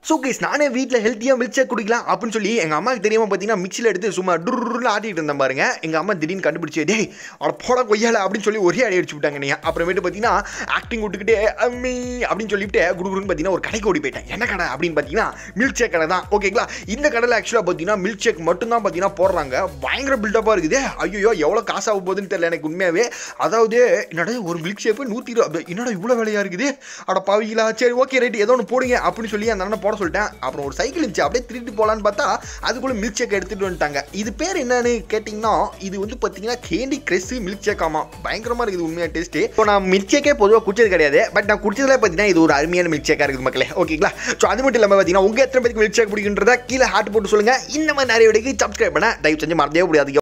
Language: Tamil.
ஸோ கைஸ் நானே வீட்டில் ஹெல்த்தியாக மில்க் ஷேக் குடிக்கலாம் அப்படின்னு சொல்லி எங்கள் அம்மாவுக்கு தெரியாமல் பார்த்தீங்கன்னா மிக்சியில் எடுத்து சும்மா டுர்ன்னு ஆட்டிகிட்டு இருந்தேன் பாருங்க. எங்கள் அம்மா திடீர்னு கண்டுபிடிச்சி டே அவளை போட கொய்யால அப்படின்னு சொல்லி ஒரே அடி அடிச்சு விட்டாங்க. நீங்கள் அப்புறமேட்டு பார்த்தீங்கன்னா ஆக்டிங் விட்டுக்கிட்டே அம்மி அப்படின்னு சொல்லிவிட்டு குடுகுடுன்னு பார்த்தீங்கன்னா ஒரு கடைக்கு ஓடி போயிட்டேன். என்ன கடை அப்படின்னு பார்த்தீங்கன்னா மில்க் ஷேக் கடை தான். ஓகேங்களா, இந்த கடையில் ஆக்சுவலாக பார்த்தீங்கன்னா மில்க் ஷேக் மட்டும்தான் பார்த்தீங்கன்னா போடுறாங்க. பயங்கர பில்டப்பாக இருக்குது. ஐயோ எவ்வளோ காசு ஆக போகுதுன்னு தெரியல எனக்கு உண்மையாகவே. அதாவது என்னோட ஒரு மில்க் ஷேக்கு 120, என்னோட இவ்வளோ விலையாக இருக்குது. அட பாவிங்களா, சரி ஓகே ரைட் ஏதோ ஒன்று போடுங்க அப்படின்னு சொல்லி அந்த அண்ணன் போட சொல்லிட்டேன். அப்புறம் ஒரு சைக்கிள் இருந்துச்சு, அப்படியே திருட்டு போகலான்னு பார்த்தா அதுக்குள்ளே மில்க் ஷேக் எடுத்துகிட்டு வந்துட்டாங்க. இது பேர் என்னன்னு கேட்டிங்கன்னா இது வந்து பார்த்தீங்கன்னா கேண்டி கிரஷ் மில்க் ஷேக். ஆமாம், பயங்கரமாக இருக்குது உண்மையாக டேஸ்ட்டு. இப்போ நான் மில்க் ஷேக்கே பொதுவாக குடிச்சது கிடையாது, பட் நான் குடிச்சதில் பார்த்தீங்கன்னா இது ஒரு அருமையான மில்க் ஷேக்காக இருக்குது மக்களே. ஓகேங்களா, ஸோ அது மட்டும் இல்லாமல் பார்த்தீங்கன்னா உங்கள் எத்தனை பேருக்கு மில்க் ஷேக் பிடிக்குன்றதா கீழே ஹார்ட் போட்டு சொல்லுங்கள். இந்த மாதிரி நிறைய வீடியோக்கு சப்ஸ்கிரைப் பண்ண தயவு செஞ்சு மறந்தே முடியாது.